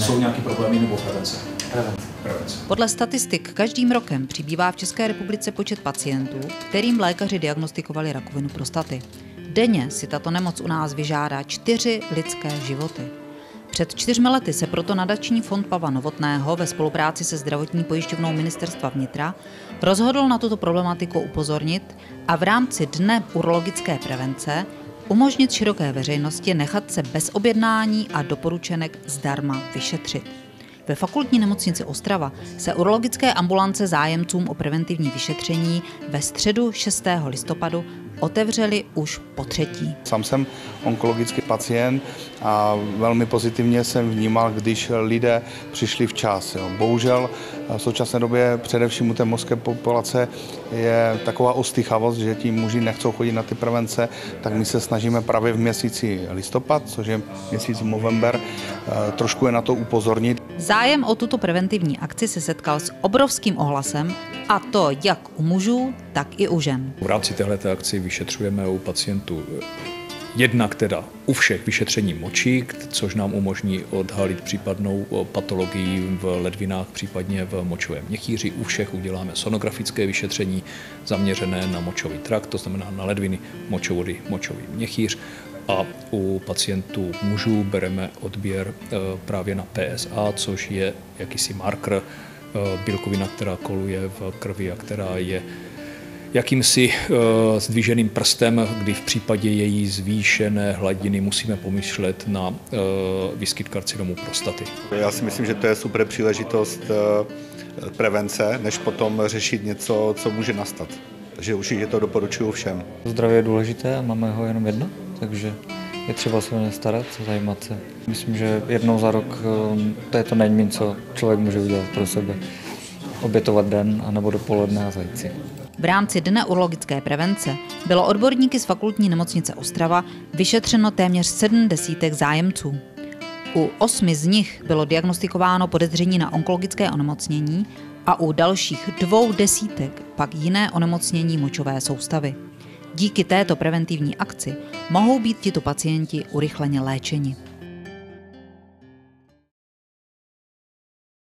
jsou nějaké problémy nebo prevence? Prevence. Podle statistik každým rokem přibývá v České republice počet pacientů, kterým lékaři diagnostikovali rakovinu prostaty. Denně si tato nemoc u nás vyžádá 4 lidské životy. Před 4 lety se proto nadační fond Pavla Novotného ve spolupráci se zdravotní pojišťovnou Ministerstva vnitra rozhodl na tuto problematiku upozornit a v rámci Dne urologické prevence umožnit široké veřejnosti nechat se bez objednání a doporučenek zdarma vyšetřit. Ve fakultní nemocnici Ostrava se urologické ambulance zájemcům o preventivní vyšetření ve středu 6. listopadu otevřeli už po 3. Sám jsem onkologický pacient a velmi pozitivně jsem vnímal, když lidé přišli včas. Bohužel v současné době především u té mořské populace je taková ostýchavost, že ti muži nechcou chodit na ty prevence, tak my se snažíme právě v měsíci listopad, což je měsíc november, trošku je na to upozornit. Zájem o tuto preventivní akci se setkal s obrovským ohlasem, a to jak u mužů, tak i u žen. V rámci této akci vyšetřujeme u pacientů jednak teda u všech vyšetření močí, což nám umožní odhalit případnou patologii v ledvinách, případně v močovém měchýři. U všech uděláme sonografické vyšetření zaměřené na močový trakt, to znamená na ledviny, močovody, močový měchýř. A u pacientů mužů bereme odběr právě na PSA, což je jakýsi marker, bílkovina, která koluje v krvi a která je jakýmsi zdviženým prstem, kdy v případě její zvýšené hladiny musíme pomýšlet na výskyt karcinomu prostaty. Já si myslím, že to je super příležitost prevence, než potom řešit něco, co může nastat. Takže určitě to doporučuji všem. Zdraví je důležité a máme ho jenom jedno, takže je třeba se o ně starat, zajímat se. Myslím, že jednou za rok to je to nejméně, co člověk může udělat pro sebe. Obětovat den anebo dopoledne a zajít si. V rámci Dne urologické prevence bylo odborníky z fakultní nemocnice Ostrava vyšetřeno téměř 70 zájemců. U 8 z nich bylo diagnostikováno podezření na onkologické onemocnění a u dalších 2 desítek pak jiné onemocnění močové soustavy. Díky této preventivní akci mohou být tito pacienti urychleně léčeni.